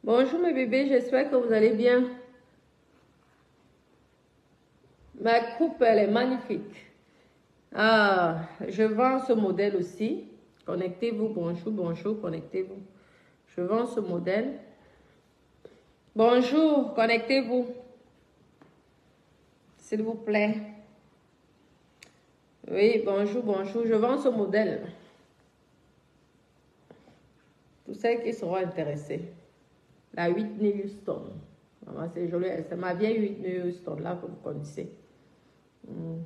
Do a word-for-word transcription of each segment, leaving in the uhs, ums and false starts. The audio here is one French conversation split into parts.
Bonjour mes bébés, j'espère que vous allez bien. Ma coupe, elle est magnifique. Ah, je vends ce modèle aussi. Connectez-vous, bonjour, bonjour, connectez-vous. Je vends ce modèle. Bonjour, connectez-vous. S'il vous plaît. Oui, bonjour, bonjour. Je vends ce modèle. Tous ceux qui seront intéressés. La Whitney Houston. C'est joli. C'est ma vieille Whitney Houston là que vous connaissez. Hmm.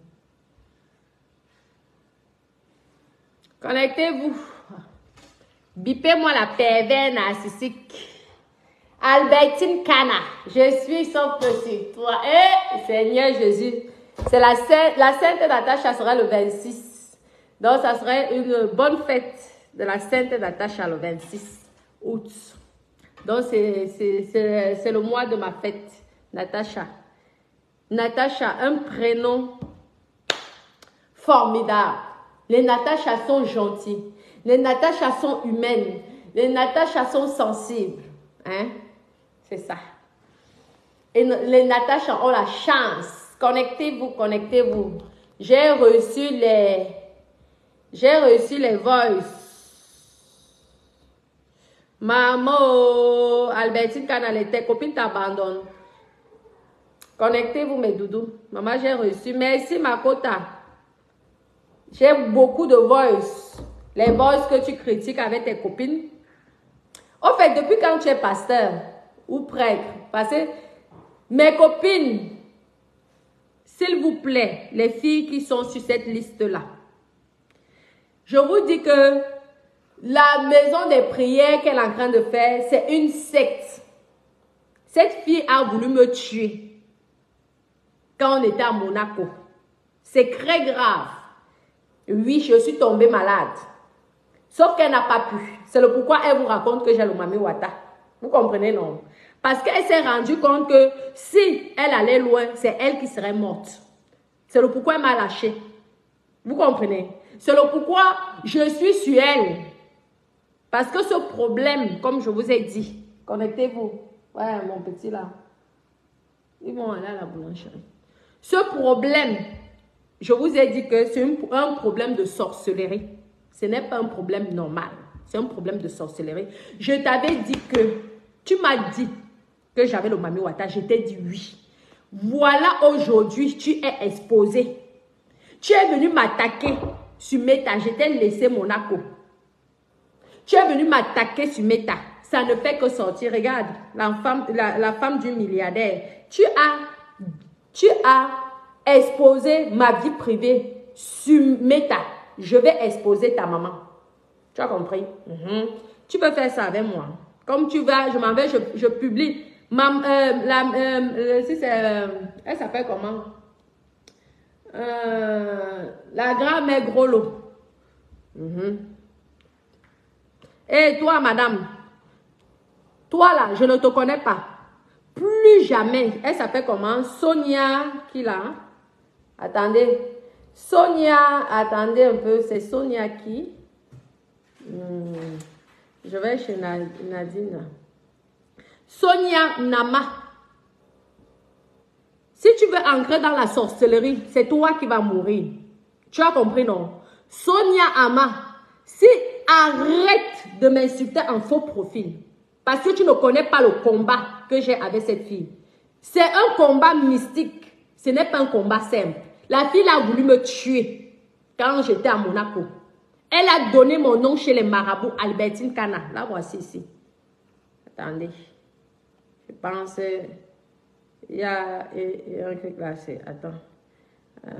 Connectez-vous. Bipez-moi la pervers narcissique. Albertine Cana. Je suis son petit. Toi, eh, Seigneur Jésus. C'est la Sainte, la Sainte Natacha sera le vingt-six. Donc, ça serait une bonne fête de la Sainte Natacha le vingt-six août. Donc, c'est le mois de ma fête. Natacha. Natacha, un prénom formidable. Les Natachas sont gentils. Les Natachas sont humaines. Les Natachas sont sensibles. Hein? C'est ça. Et les Natachas ont la chance. Connectez-vous, connectez-vous. J'ai reçu les... J'ai reçu les voices. Maman, Albertine Canal, tes copines t'abandonnent. Connectez-vous, mes doudous. Maman, j'ai reçu. Merci, Makota. J'ai beaucoup de voices. Les voices que tu critiques avec tes copines. En fait, depuis quand tu es pasteur ou prêtre, parce que mes copines, s'il vous plaît, les filles qui sont sur cette liste-là, je vous dis que la maison des prières qu'elle est en train de faire, c'est une secte. Cette fille a voulu me tuer quand on était à Monaco. C'est très grave. Oui, je suis tombée malade. Sauf qu'elle n'a pas pu. C'est le pourquoi elle vous raconte que j'ai le Mami Wata. Vous comprenez, non? Parce qu'elle s'est rendue compte que si elle allait loin, c'est elle qui serait morte. C'est le pourquoi elle m'a lâché. Vous comprenez? C'est le pourquoi je suis sur elle. Parce que ce problème, comme je vous ai dit, connectez-vous. Ouais, mon petit là. Ils vont aller à la boulangerie. Ce problème, je vous ai dit que c'est un problème de sorcellerie. Ce n'est pas un problème normal. C'est un problème de sorcellerie. Je t'avais dit que, tu m'as dit que j'avais le Mami Wata. Je t'ai dit oui. Voilà aujourd'hui, tu es exposé. Tu es venu m'attaquer sur Meta. Je t'ai laissé Monaco. Tu es venu m'attaquer sur Meta. Ça ne fait que sortir. Regarde, la femme, la, la femme du milliardaire. Tu as, tu as exposé ma vie privée sur Meta. Je vais exposer ta maman. Tu as compris? Mm-hmm. Tu peux faire ça avec moi. Comme tu vas, je m'en vais, je, je publie. Ma, euh, la, euh, si c'est, euh, elle s'appelle comment? Euh, la grand-mère Groslo. Mm-hmm. Et toi, madame, toi là, je ne te connais pas. Plus jamais. Elle s'appelle comment? Sonia, qui là? Attendez. Sonia, attendez un peu, c'est Sonia qui? Hmm. Je vais chez Nadine. Sonia Nama. Si tu veux entrer dans la sorcellerie, c'est toi qui vas mourir. Tu as compris, non? Sonia Ama. Si arrête de m'insulter en faux profil, parce que tu ne connais pas le combat que j'ai avec cette fille. C'est un combat mystique. Ce n'est pas un combat simple. La fille a voulu me tuer quand j'étais à Monaco. Elle a donné mon nom chez les marabouts, Albertine Cana. La voici ici. Attendez. Je pense... Il y a, il y a un truc là, c'est... Attends. Euh,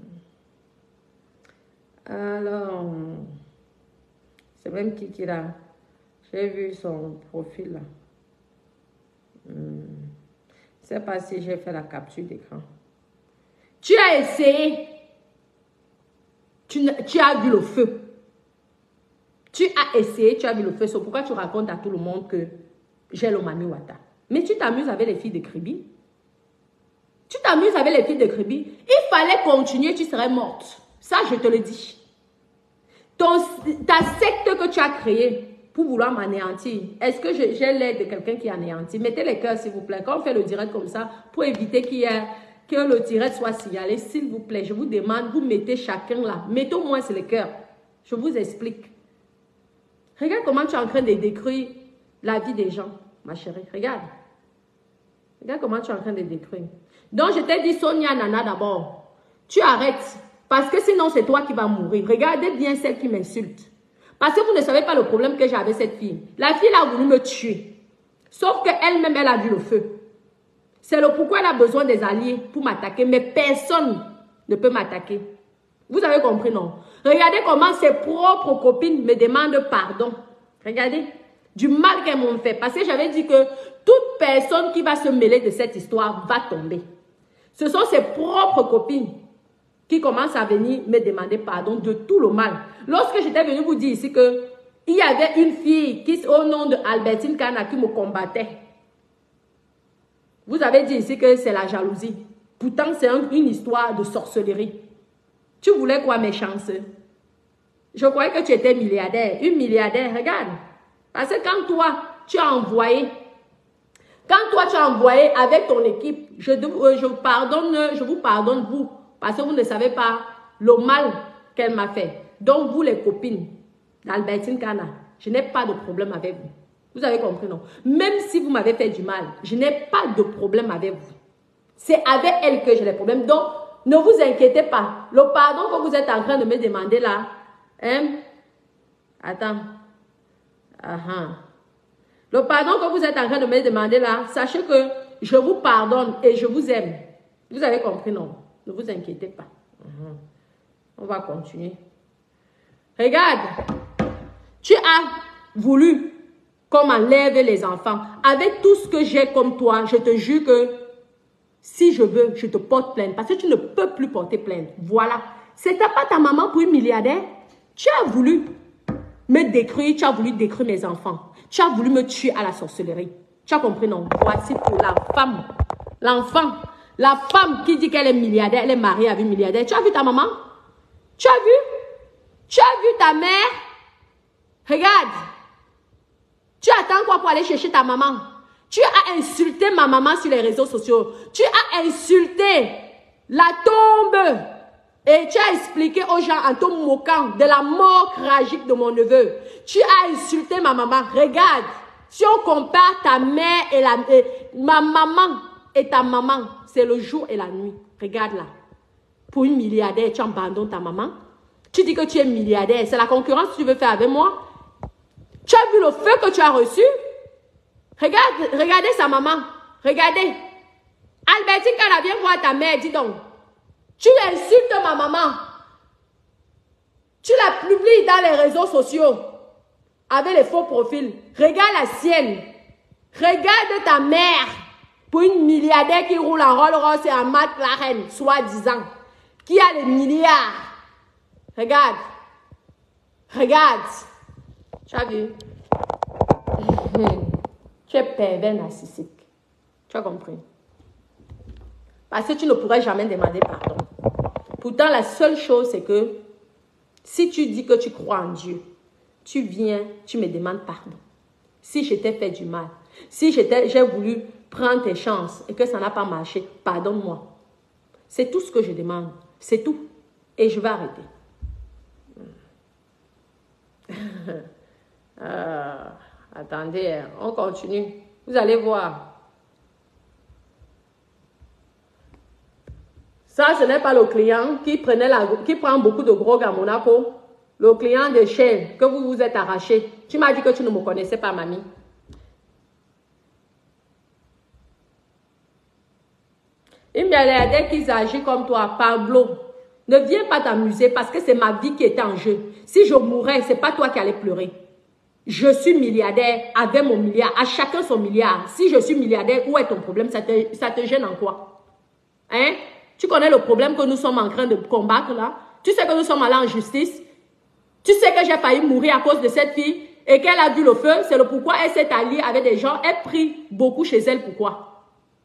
alors... C'est même qui qui là. J'ai vu son profil là. Hmm. Je ne sais pas si j'ai fait la capture d'écran. Tu as essayé. Tu, tu as vu le feu. Tu as essayé, tu as vu le feu. C'est pourquoi tu racontes à tout le monde que j'ai le Mami Wata. Mais tu t'amuses avec les filles de Kribi. Tu t'amuses avec les filles de Kribi. Il fallait continuer, tu serais morte. Ça, je te le dis. Ton, ta secte que tu as créée pour vouloir m'anéantir. Est-ce que j'ai l'aide de quelqu'un qui anéantit? Mettez les cœurs, s'il vous plaît. Quand on fait le direct comme ça, pour éviter qu'il y ait, que le direct soit signalé, s'il vous plaît, je vous demande, vous mettez chacun là. Mettez au moins sur les cœurs. Je vous explique. Regarde comment tu es en train de détruire la vie des gens, ma chérie. Regarde. Regarde comment tu es en train de détruire. Donc, je t'ai dit, Sonia Nana, d'abord, tu arrêtes. Parce que sinon, c'est toi qui vas mourir. Regardez bien celle qui m'insulte. Parce que vous ne savez pas le problème que j'ai avec cette fille. La fille, elle a voulu me tuer. Sauf qu'elle-même, elle a vu le feu. C'est le pourquoi elle a besoin des alliés pour m'attaquer. Mais personne ne peut m'attaquer. Vous avez compris, non? Regardez comment ses propres copines me demandent pardon. Regardez. Du mal qu'elles m'ont fait. Parce que j'avais dit que toute personne qui va se mêler de cette histoire va tomber. Ce sont ses propres copines qui commencent à venir me demander pardon de tout le mal. Lorsque j'étais venue vous dire ici que il y avait une fille qui, au nom de Albertine Kana, qui me combattait. Vous avez dit ici que c'est la jalousie. Pourtant, c'est un, une histoire de sorcellerie. Tu voulais quoi, méchance? Je croyais que tu étais milliardaire. Une milliardaire, regarde. Parce que quand toi, tu as envoyé, quand toi, tu as envoyé avec ton équipe, je, je, pardonne, je vous pardonne, vous, parce que vous ne savez pas le mal qu'elle m'a fait. Donc, vous, les copines d'Albertine Kana, je n'ai pas de problème avec vous. Vous avez compris, non? Même si vous m'avez fait du mal, je n'ai pas de problème avec vous. C'est avec elle que j'ai des problèmes. Donc, ne vous inquiétez pas. Le pardon que vous êtes en train de me demander là, hein? Attends. Uh-huh. Le pardon que vous êtes en train de me demander là, sachez que je vous pardonne et je vous aime. Vous avez compris, non? Ne vous inquiétez pas. Uh-huh. On va continuer. Regarde, tu as voulu qu'on m'enlève les enfants. Avec tout ce que j'ai comme toi, je te jure que si je veux, je te porte plainte. Parce que tu ne peux plus porter plainte. Voilà. C'était pas ta maman pour une milliardaire. Tu as voulu me détruire, tu as voulu détruire mes enfants. Tu as voulu me tuer à la sorcellerie. Tu as compris, non? Voici pour la femme, l'enfant, la femme qui dit qu'elle est milliardaire, elle est mariée avec un milliardaire. Tu as vu ta maman? Tu as vu? Tu as vu ta mère? Regarde. Tu attends quoi pour aller chercher ta maman? Tu as insulté ma maman sur les réseaux sociaux. Tu as insulté la tombe. Et tu as expliqué aux gens en te moquant de la mort tragique de mon neveu. Tu as insulté ma maman. Regarde, si on compare ta mère et, la, et ma maman et ta maman, c'est le jour et la nuit. Regarde là. Pour une milliardaire, tu abandonnes ta maman. Tu dis que tu es milliardaire. C'est la concurrence que tu veux faire avec moi. Tu as vu le feu que tu as reçu? Regarde, regardez sa maman. Regardez. Albertine, quand elle vient voir ta mère, dis donc. Tu insultes ma maman. Tu la publies dans les réseaux sociaux. Avec les faux profils. Regarde la sienne. Regarde ta mère. Pour une milliardaire qui roule en Rolls-Royce et en McLaren, soi-disant. Qui a les milliards. Regarde. Regarde. Tu as vu? Tu es pervers narcissique. Tu as compris? Parce que tu ne pourrais jamais demander pardon. Pourtant, la seule chose, c'est que si tu dis que tu crois en Dieu, tu viens, tu me demandes pardon. Si je t'ai fait du mal, si j'ai voulu prendre tes chances et que ça n'a pas marché, pardonne-moi. C'est tout ce que je demande. C'est tout. Et je vais arrêter. euh, attendez, on continue. Vous allez voir. Ça, ce n'est pas le client qui, prenait la, qui prend beaucoup de drogue à Monaco. Le client de Shell que vous vous êtes arraché. Tu m'as dit que tu ne me connaissais pas, mamie. Il me regardait qu'ils agissent comme toi, Pablo. Ne viens pas t'amuser parce que c'est ma vie qui était en jeu. Si je mourais, ce n'est pas toi qui allais pleurer. Je suis milliardaire avec mon milliard. À chacun son milliard. Si je suis milliardaire, où est ton problème? Ça te, ça te gêne en quoi? Hein? Tu connais le problème que nous sommes en train de combattre là? Tu sais que nous sommes allés en justice? Tu sais que j'ai failli mourir à cause de cette fille et qu'elle a vu le feu? C'est le pourquoi elle s'est alliée avec des gens. Elle prie beaucoup chez elle. Pourquoi?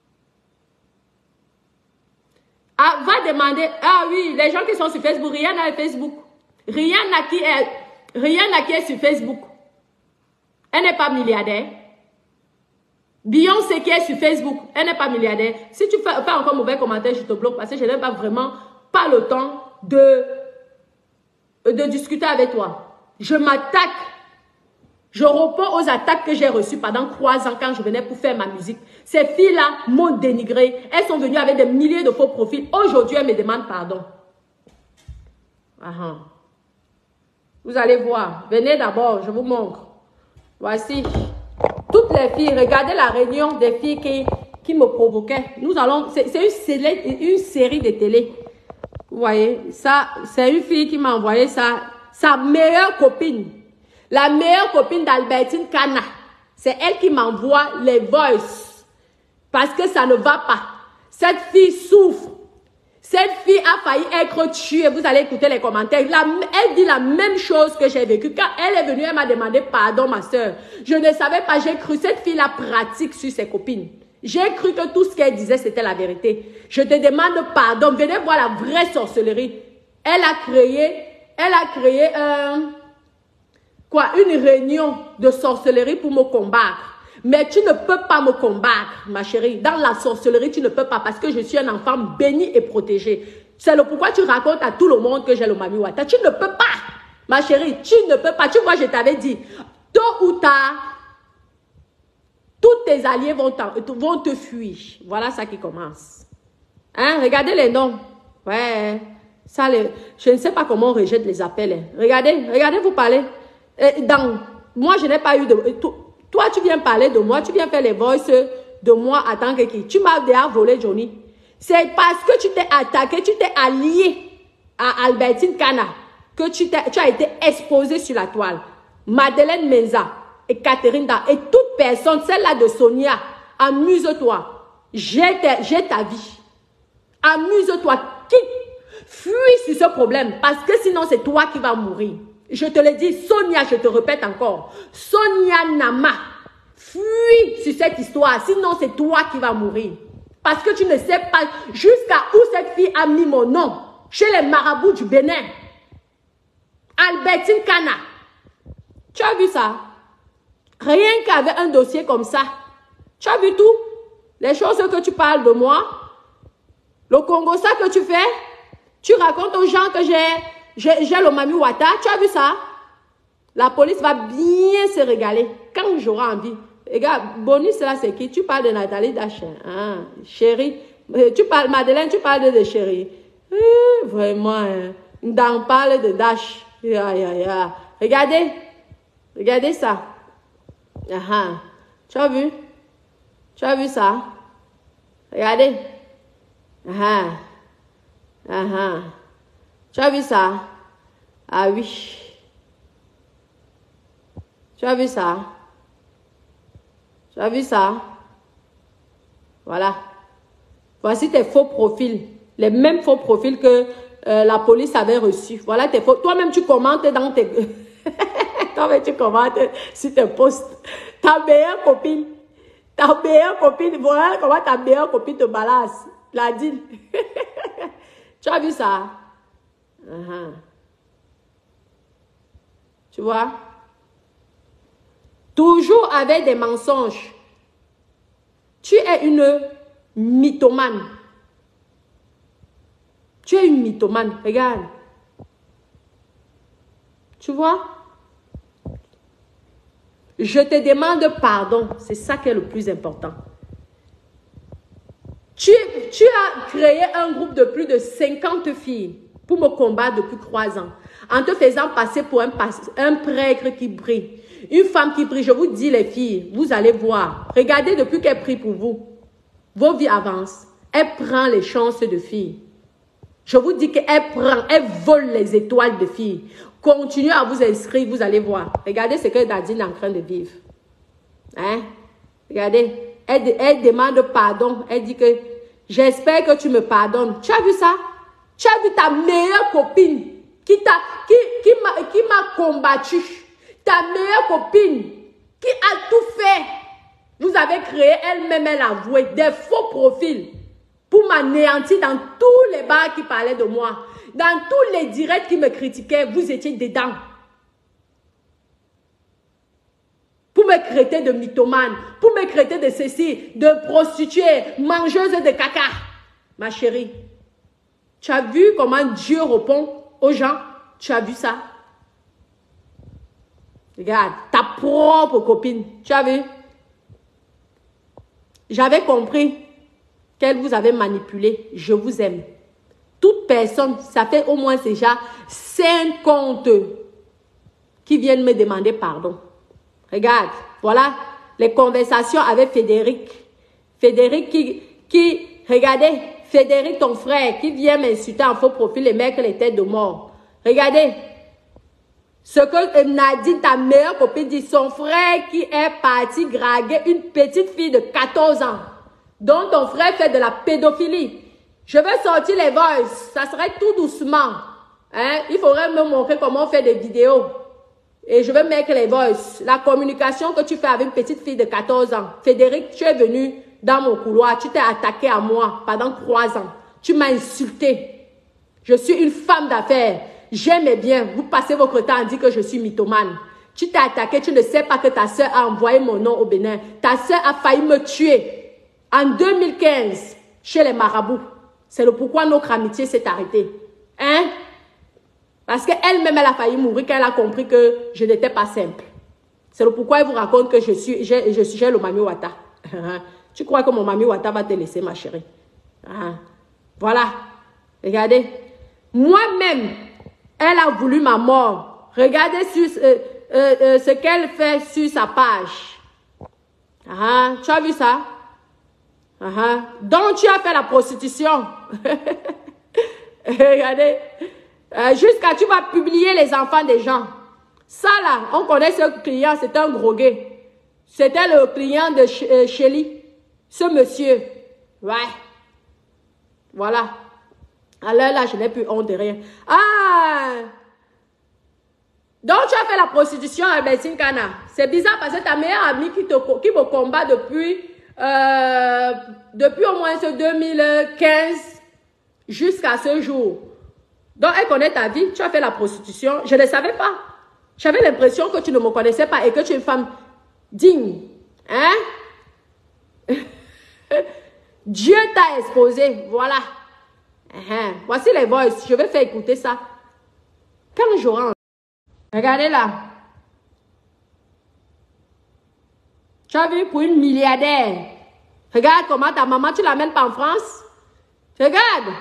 Ah, va demander. Ah oui, les gens qui sont sur Facebook, rien n'a Facebook. Rien n'a qui est, rien n'a qui est sur Facebook. Elle n'est pas milliardaire. Beyoncé qui est sur Facebook, elle n'est pas milliardaire. Si tu fais, fais encore mauvais commentaire, je te bloque parce que je n'ai pas vraiment pas le temps de, de discuter avec toi. Je m'attaque. Je réponds aux attaques que j'ai reçues pendant trois ans quand je venais pour faire ma musique. Ces filles-là m'ont dénigré. Elles sont venues avec des milliers de faux profils. Aujourd'hui, elles me demandent pardon. Ah, vous allez voir. Venez d'abord, je vous montre. Voici. Toutes les filles, regardez la réunion des filles qui, qui me provoquaient. Nous allons, c'est une, une série de télé. Vous voyez, ça, c'est une fille qui m'a envoyé ça. Sa meilleure copine. La meilleure copine d'Albertine Kana, c'est elle qui m'envoie les voices. Parce que ça ne va pas. Cette fille souffre. Cette fille a failli être tuée. Vous allez écouter les commentaires. La, elle dit la même chose que j'ai vécu. Quand elle est venue, elle m'a demandé pardon, ma soeur. Je ne savais pas, j'ai cru. Cette fille la pratique sur ses copines. J'ai cru que tout ce qu'elle disait, c'était la vérité. Je te demande pardon. Venez voir la vraie sorcellerie. Elle a créé, elle a créé un... Euh, Quoi, une réunion de sorcellerie pour me combattre. Mais tu ne peux pas me combattre, ma chérie. Dans la sorcellerie, tu ne peux pas parce que je suis un enfant béni et protégé. C'est le pourquoi tu racontes à tout le monde que j'ai le Mami Wata. Tu ne peux pas, ma chérie. Tu ne peux pas. Tu vois, je t'avais dit, tôt ou tard, tous tes alliés vont, vont te fuir. Voilà ça qui commence. Hein, regardez les noms. Ouais, ça, les, je ne sais pas comment on rejette les appels. Hein. Regardez, regardez, vous parlez. Dans, moi, je n'ai pas eu de... Toi, tu viens parler de moi, tu viens faire les voices de moi en tant que qui? Tu m'as déjà volé, Johnny. C'est parce que tu t'es attaqué, tu t'es allié à Albertine Kana que tu, tu as été exposé sur la toile. Madeleine Menza et Catherine Da et toute personne, celle-là de Sonia, amuse-toi. J'ai ta vie. Amuse-toi. Quitte. Fuis sur ce problème parce que sinon, c'est toi qui vas mourir. Je te le dis, Sonia, je te répète encore. Sonia Nama, fuis sur cette histoire. Sinon, c'est toi qui vas mourir. Parce que tu ne sais pas jusqu'à où cette fille a mis mon nom. Chez les marabouts du Bénin. Albertine Kana. Tu as vu ça? Rien qu'avec un dossier comme ça. Tu as vu tout? Les choses que tu parles de moi. Le Congo, ça que tu fais. Tu racontes aux gens que j'ai... J'ai le Mami Wata, tu as vu ça? La police va bien se régaler quand j'aurai envie. Regarde, bonus là c'est qui? Tu parles de Nathalie Dash. Ah, chérie. Tu parles, Madeleine, tu parles de chérie. Eh, vraiment, hein. Dans parle de Dash. Ya, ya, ya. Regardez. Regardez ça. Ah, tu as vu? Tu as vu ça? Regardez. Ah, ah. Tu as vu ça? Ah oui. Tu as vu ça? Tu as vu ça? Voilà. Voici tes faux profils. Les mêmes faux profils que euh, la police avait reçus. Voilà tes faux. Toi-même, tu commentes dans tes... Toi-même, tu commentes sur tes posts. Ta meilleure copine. Ta meilleure copine. Voilà comment ta meilleure copine te balance. La deal. Tu as vu ça? Uh-huh. Tu vois? Toujours avec des mensonges. Tu es une mythomane. Tu es une mythomane. Regarde. Tu vois? Je te demande pardon. C'est ça qui est le plus important. Tu, tu as créé un groupe de plus de cinquante filles pour me combattre depuis trois ans. En te faisant passer pour un, un prêtre qui brille. Une femme qui brille. Je vous dis les filles, vous allez voir. Regardez depuis qu'elle prie pour vous. Vos vies avancent. Elle prend les chances de filles. Je vous dis qu'elle prend, elle vole les étoiles de filles. Continuez à vous inscrire, vous allez voir. Regardez ce que Nadine est en train de vivre. Hein? Regardez. Elle, elle demande pardon. Elle dit que j'espère que tu me pardonnes. Tu as vu ça? Tu as vu ta meilleure copine qui t'a qui, qui m'a qui m'a combattu. Ta meilleure copine qui a tout fait. Vous avez créé elle-même, elle a avoué des faux profils pour m'anéantir dans tous les bars qui parlaient de moi. Dans tous les directs qui me critiquaient, vous étiez dedans. Pour me traiter de mythomane, pour me traiter de ceci, de prostituée, mangeuse de caca. Ma chérie, tu as vu comment Dieu répond aux gens? Tu as vu ça? Regarde, ta propre copine, tu as vu? J'avais compris qu'elle vous avait manipulé. Je vous aime. Toute personne, ça fait au moins déjà cinquante qui viennent me demander pardon. Regarde, voilà les conversations avec Frédéric. Frédéric qui, qui regardez, Frédéric, ton frère, qui vient m'insulter en faux profil et mettre les têtes de mort. Regardez, ce que Nadine, ta meilleure copine, dit, son frère qui est parti draguer une petite fille de quatorze ans, dont ton frère fait de la pédophilie. Je veux sortir les voices, ça serait tout doucement. Hein? Il faudrait me montrer comment on fait des vidéos. Et je veux mettre les voices. La communication que tu fais avec une petite fille de quatorze ans. Frédéric, tu es venu dans mon couloir, tu t'es attaqué à moi pendant trois ans. Tu m'as insulté. Je suis une femme d'affaires. J'aime bien. Vous passez votre temps à dire que je suis mythomane. Tu t'es attaqué, tu ne sais pas que ta soeur a envoyé mon nom au Bénin. Ta soeur a failli me tuer en deux mille quinze chez les marabouts. C'est le pourquoi notre amitié s'est arrêtée. Hein? Parce qu'elle-même, elle a failli mourir quand elle a compris que je n'étais pas simple. C'est le pourquoi elle vous raconte que je suis, je, je suis chez le Mami Wata. Tu crois que mon Mami Wata va te laisser, ma chérie? Voilà. Regardez. Moi-même, elle a voulu ma mort. Regardez sur, euh, euh, euh, ce qu'elle fait sur sa page. Ah, tu as vu ça? Ah, donc, tu as fait la prostitution. Regardez. Euh, Jusqu'à tu vas publier les enfants des gens. Ça là, on connaît ce client, c'est un drogué. C'était le client de Ch euh, Shelly. Ce monsieur. Ouais. Voilà. Alors là, je n'ai plus honte de rien. Ah! Donc, tu as fait la prostitution à Albertine Kana. C'est bizarre parce que ta meilleure amie qui, te, qui me combat depuis, euh, depuis au moins ce deux mille quinze jusqu'à ce jour. Donc, elle connaît ta vie. Tu as fait la prostitution. Je ne savais pas. J'avais l'impression que tu ne me connaissais pas et que tu es une femme digne. Hein? Dieu t'a exposé. Voilà. Uh-huh. Voici les voices. Je vais faire écouter ça. Quand j'aurai... Regardez là. Tu as vu pour une milliardaire. Regarde comment ta maman, tu l'amènes pas en France. Regarde.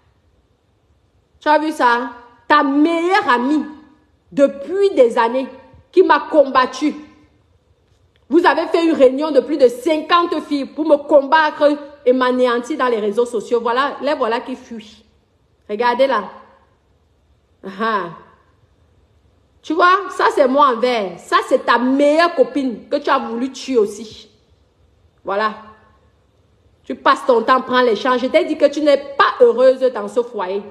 Tu as vu ça? Ta meilleure amie, depuis des années, qui m'a combattu. Vous avez fait une réunion de plus de cinquante filles pour me combattre et m'anéantir dans les réseaux sociaux. Voilà, les voilà qui fuient. Regardez là. Ah. Tu vois, ça c'est moi en vert. Ça c'est ta meilleure copine que tu as voulu tuer aussi. Voilà. Tu passes ton temps, prends les champs. Je t'ai dit que tu n'es pas heureuse dans ce foyer.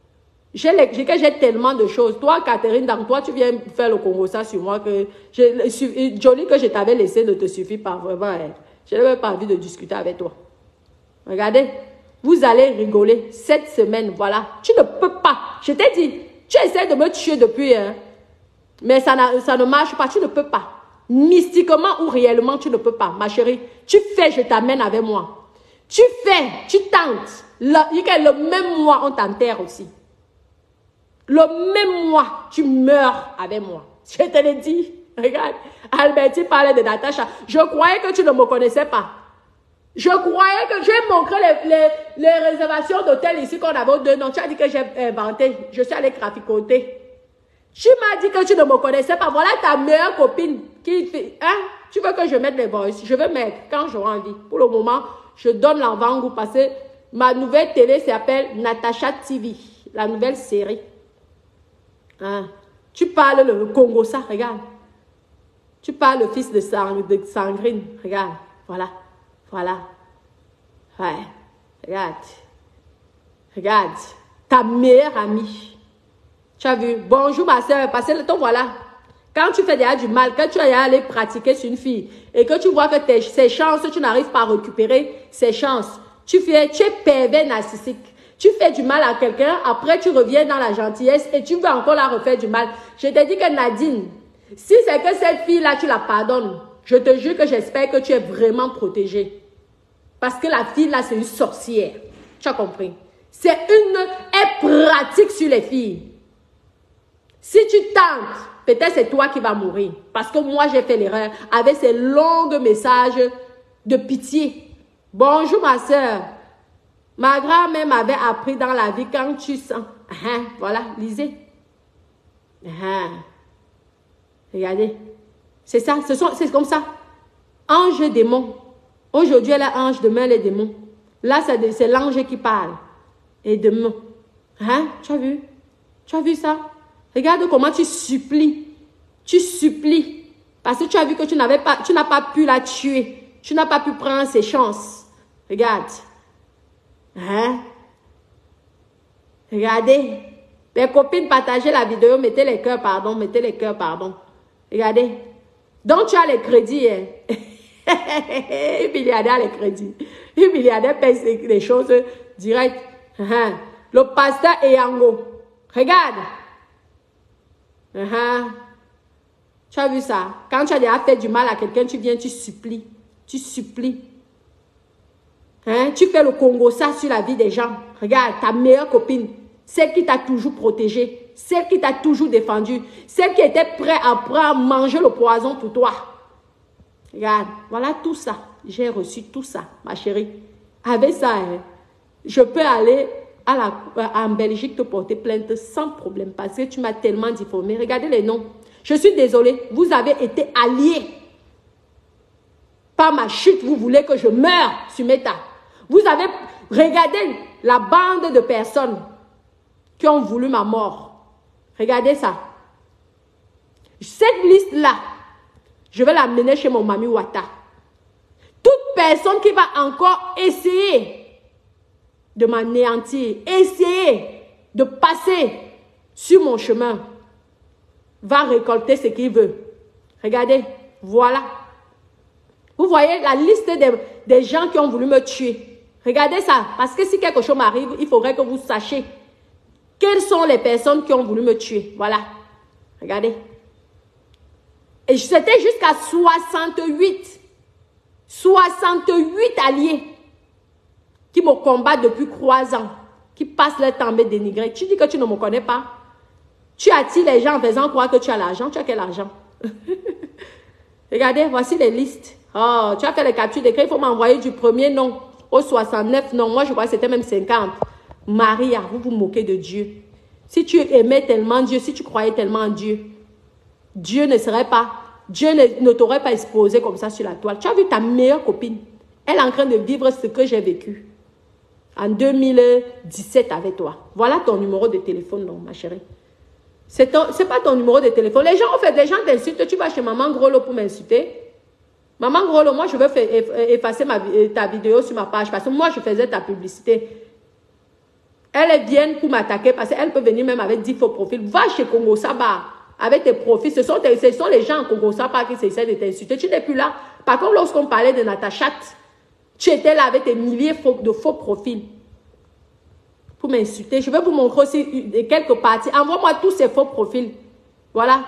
J'ai tellement de choses. Toi, Catherine, dans toi, tu viens faire le Congo ça sur moi. Que je, Jolie que je t'avais laissé ne te suffit pas vraiment. Hein. Je n'avais pas envie de discuter avec toi. Regardez, vous allez rigoler cette semaine. Voilà, tu ne peux pas. Je t'ai dit, tu essaies de me tuer depuis. Hein, mais ça, ça ne marche pas. Tu ne peux pas. Mystiquement ou réellement, tu ne peux pas. Ma chérie, tu fais, je t'amène avec moi. Tu fais, tu tentes. Le, le même mois, on t'enterre aussi. Le même mois, tu meurs avec moi. Je te l'ai dit. Regarde, Albertine parlait de Natacha. Je croyais que tu ne me connaissais pas. Je croyais que j'ai montré les, les, les réservations d'hôtel ici qu'on avait deux noms. Tu as dit que j'ai inventé. Je suis allée traficoter. Tu m'as dit que tu ne me connaissais pas. Voilà ta meilleure copine qui fait... Hein? Tu veux que je mette les voices? Je vais mettre quand j'aurai envie. Pour le moment, je donne l'avant-goût parce que ma nouvelle télé s'appelle Natacha T V. La nouvelle série. Hein? Tu parles le Congo, ça, regarde. Tu parles le fils de, sang, de Sangrine, regarde. Voilà, voilà. Ouais, regarde. Regarde. Ta meilleure amie. Tu as vu? Bonjour ma soeur, parce que ton voilà. Quand tu fais déjà du mal, quand tu es allé pratiquer sur une fille et que tu vois que tes, ses chances, tu n'arrives pas à récupérer ses chances. Tu, fais, tu es pervers narcissique. Tu fais du mal à quelqu'un, après tu reviens dans la gentillesse et tu veux encore la refaire du mal. Je t'ai dit que Nadine, si c'est que cette fille-là, tu la pardonnes, Je te jure que j'espère que tu es vraiment protégée. Parce que la fille là, c'est une sorcière. Tu as compris? C'est une... Elle pratique sur les filles. Si tu tentes, peut-être c'est toi qui vas mourir. Parce que moi, j'ai fait l'erreur avec ces longs messages de pitié. Bonjour ma soeur. Ma grand-mère m'avait appris dans la vie quand tu sens... Hein, voilà, lisez. Hein. Regardez. C'est ça, c'est comme ça. Ange et démon. Aujourd'hui, elle est ange, demain, elle est démon. Là, c'est l'ange qui parle. Et démon. Hein? Tu as vu? Tu as vu ça? Regarde comment tu supplies. Tu supplies. Parce que tu as vu que tu n'avais pas, tu n'as pas pu la tuer. Tu n'as pas pu prendre ses chances. Regarde. Hein? Regardez. Mes copines, partagez la vidéo. Mettez les cœurs, pardon. Mettez les cœurs, pardon. Regardez. Donc, tu as les crédits. Hein? Un milliardaire a les crédits. Un milliardaire paye des choses directes. Hein? Le pasteur Eyango. Regarde. Uh-huh. Tu as vu ça? Quand tu as déjà fait du mal à quelqu'un, tu viens, tu supplies. Tu supplies. Hein? Tu fais le Congo ça sur la vie des gens. Regarde, ta meilleure copine, celle qui t'a toujours protégée, celle qui t'a toujours défendu, celle qui était prête à prendre, manger le poison pour toi. Regarde, voilà tout ça. J'ai reçu tout ça, ma chérie. Avec ça, hein, je peux aller à la, en Belgique te porter plainte sans problème parce que tu m'as tellement diffamé. Regardez les noms. Je suis désolée, vous avez été alliés. Par ma chute, vous voulez que je meure sur Meta. Vous avez regardé la bande de personnes qui ont voulu ma mort. Regardez ça. Cette liste-là, je vais l'amener chez mon Mami Wata. Toute personne qui va encore essayer de m'anéantir, essayer de passer sur mon chemin, va récolter ce qu'il veut. Regardez, voilà. Vous voyez la liste des, des gens qui ont voulu me tuer. Regardez ça, parce que si quelque chose m'arrive, il faudrait que vous sachiez quelles sont les personnes qui ont voulu me tuer. Voilà, regardez. Et c'était jusqu'à soixante-huit. soixante-huit alliés qui me combattent depuis trois ans, qui passent leur temps à me dénigrer. Tu dis que tu ne me connais pas. Tu attires les gens en faisant croire que tu as l'argent. Tu as quel argent? Regardez, voici les listes. Oh, tu as fait les captures d'écran. Il faut m'envoyer du premier nom au soixante-neuf. Non, moi je crois que c'était même cinquante. Maria, vous vous moquez de Dieu. Si tu aimais tellement Dieu, si tu croyais tellement en Dieu, Dieu ne serait pas, Dieu ne, ne t'aurait pas exposé comme ça sur la toile. Tu as vu ta meilleure copine. Elle est en train de vivre ce que j'ai vécu en deux mille dix-sept avec toi. Voilà ton numéro de téléphone, non, ma chérie. C'est pas ton numéro de téléphone. Les gens, en fait, les gens t'insultent. Tu vas chez Maman Grolo pour m'insulter. Maman Grolo, moi, je veux faire, effacer ma, ta vidéo sur ma page parce que moi, je faisais ta publicité. Elles viennent pour m'attaquer parce qu'elle peut venir même avec dix faux profils. Va chez Congo Saba avec tes profils. Ce sont, tes, ce sont les gens en Congo Saba qui essaient de t'insulter. Tu n'es plus là. Par contre, lorsqu'on parlait de Natachat, tu étais là avec tes milliers de faux profils pour m'insulter. Je vais vous montrer aussi quelques parties. Envoie-moi tous ces faux profils. Voilà.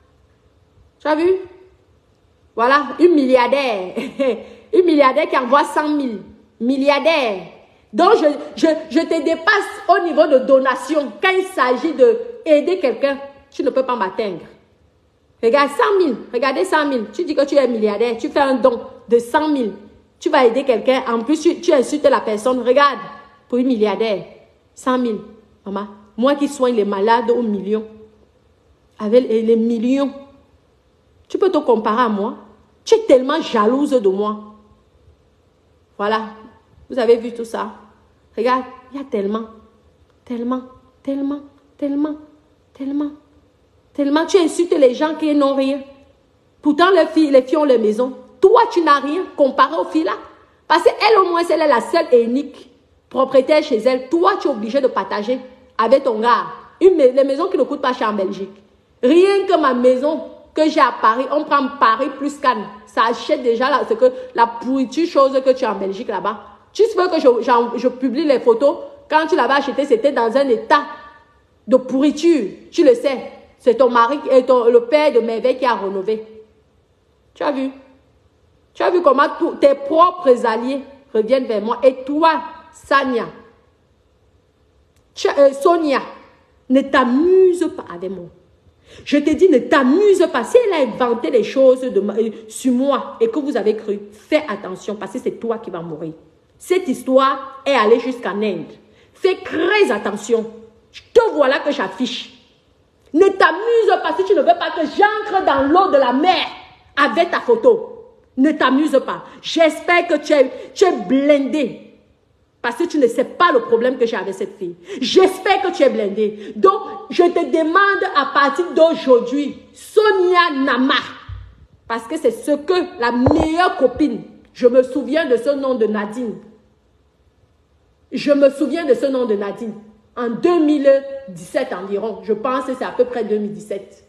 Tu as vu? Voilà, une milliardaire. Une milliardaire qui envoie cent mille. Milliardaire. Donc, je, je, je te dépasse au niveau de donation. Quand il s'agit d'aider quelqu'un, tu ne peux pas m'atteindre. Regarde, cent mille. Regardez cent mille. Tu dis que tu es milliardaire. Tu fais un don de cent mille. Tu vas aider quelqu'un. En plus, tu, tu insultes la personne. Regarde, pour une milliardaire, cent mille. Maman, moi qui soigne les malades aux millions. Avec les millions. Tu peux te comparer à moi. Tu es tellement jalouse de moi. Voilà. Vous avez vu tout ça? Regarde, il y a tellement, tellement, tellement, tellement, tellement, tellement. Tu insultes les gens qui n'ont rien. Pourtant, les filles, les filles ont les maisons. Toi, tu n'as rien comparé aux filles là. Parce qu'elle, au moins, elle est la seule et unique propriétaire chez elle. Toi, tu es obligé de partager avec ton gars. Une, les maisons qui ne coûtent pas cher en Belgique. Rien que ma maison que j'ai à Paris, on prend Paris plus Cannes. Ça achète déjà là, ce que, la pourriture chose que tu as en Belgique là-bas. Tu veux que je, je, je publie les photos. Quand tu l'avais acheté, c'était dans un état de pourriture. Tu le sais. C'est ton mari, et ton, le père de Merveille qui a rénové. Tu as vu? Tu as vu comment tout, tes propres alliés reviennent vers moi. Et toi, Sania, tu, euh, Sonia, ne t'amuse pas avec moi. Je te dis, ne t'amuse pas. Si elle a inventé les choses de, euh, sur moi et que vous avez cru, fais attention parce que c'est toi qui vas mourir. Cette histoire est allée jusqu'en Inde. Fais très attention. Je te voilà que j'affiche. Ne t'amuse pas si tu ne veux pas que j'entre dans l'eau de la mer avec ta photo. Ne t'amuse pas. J'espère que tu es, tu es blindé. Parce que tu ne sais pas le problème que j'ai avec cette fille. J'espère que tu es blindé. Donc, je te demande à partir d'aujourd'hui, Sonia Nama. Parce que c'est ce que la meilleure copine, je me souviens de ce nom de Nadine. Je me souviens de ce nom de Nadine. En deux mille dix-sept environ. Je pense que c'est à peu près deux mille dix-sept.